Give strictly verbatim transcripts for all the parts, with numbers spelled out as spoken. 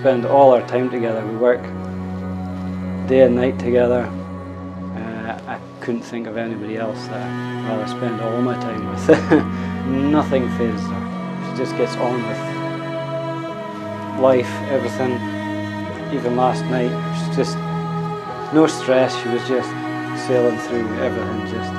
spend all our time together. We work day and night together. Uh, I couldn't think of anybody else that I'd rather spend all my time with. Nothing phases her. She just gets on with life, everything. Even last night, she's just no stress. She was just sailing through everything. Just.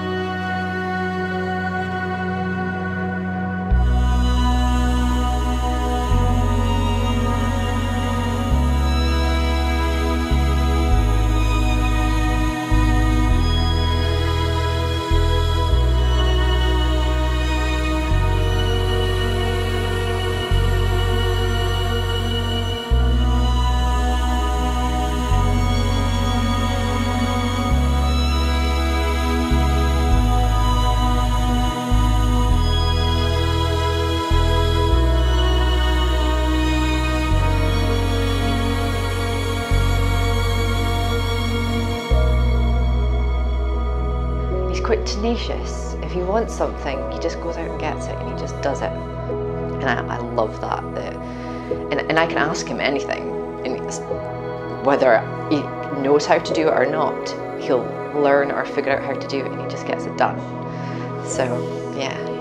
Quite tenacious. If he wants something, he just goes out and gets it, and he just does it. And I, I love that. that and, and I can ask him anything, and it's, whether he knows how to do it or not, he'll learn or figure out how to do it, and he just gets it done. So yeah.